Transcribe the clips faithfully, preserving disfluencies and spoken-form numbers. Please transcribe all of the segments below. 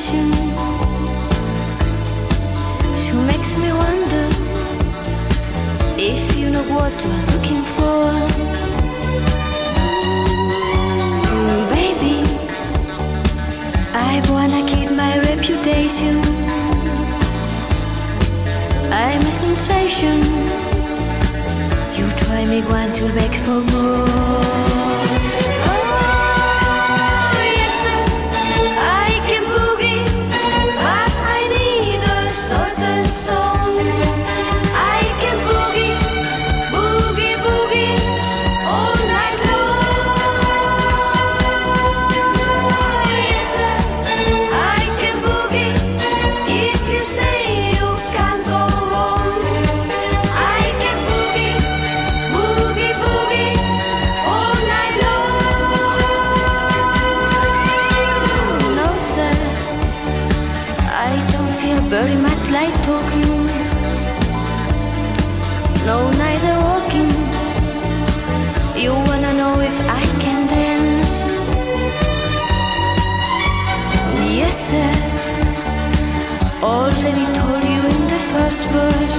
passion. She makes me wonder if you know what you're looking for. Mm, baby, I wanna keep my reputation. I'm a sensation. You try me once, you'll beg for more. Very much like talking, no, neither walking. You wanna know if I can dance? Yes, sir. Already told you in the first verse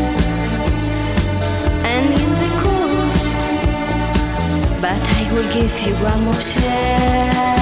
and in the chorus, but I will give you one more chance.